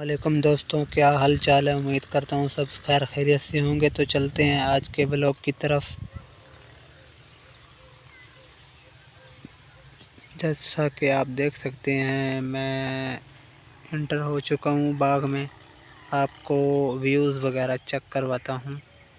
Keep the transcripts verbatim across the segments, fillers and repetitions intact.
वालेकुम दोस्तों, क्या हाल चाल है। उम्मीद करता हूँ सब खैर खैरियत से होंगे। तो चलते हैं आज के ब्लॉग की तरफ। जैसा कि आप देख सकते हैं, मैं एंटर हो चुका हूँ बाग में। आपको व्यूज़ वगैरह चेक करवाता हूँ।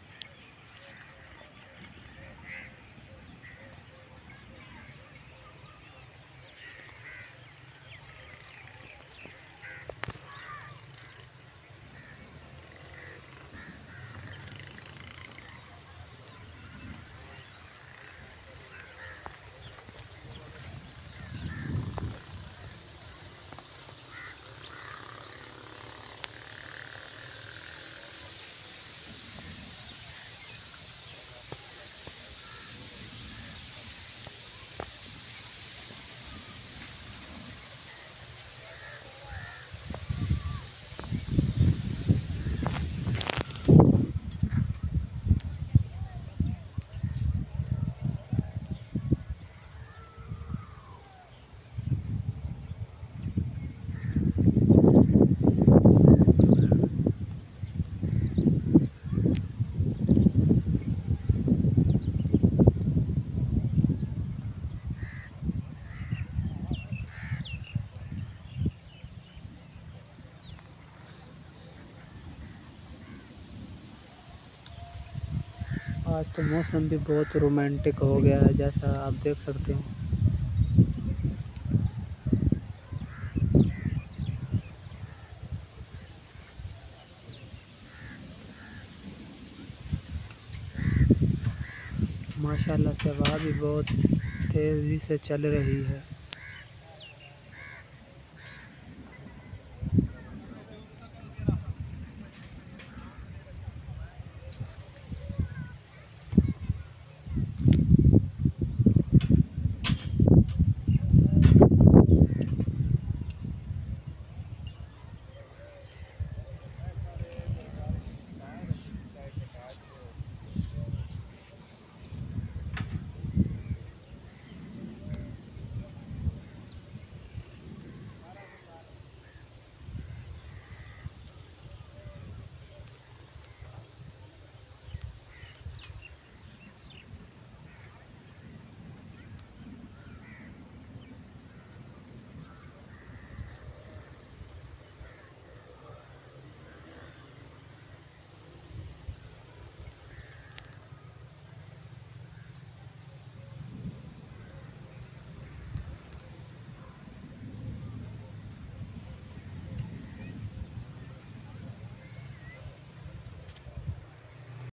आज तो मौसम भी बहुत रोमांटिक हो गया है, जैसा आप देख सकते हैं। माशाल्लाह से हवा भी बहुत तेज़ी से चल रही है।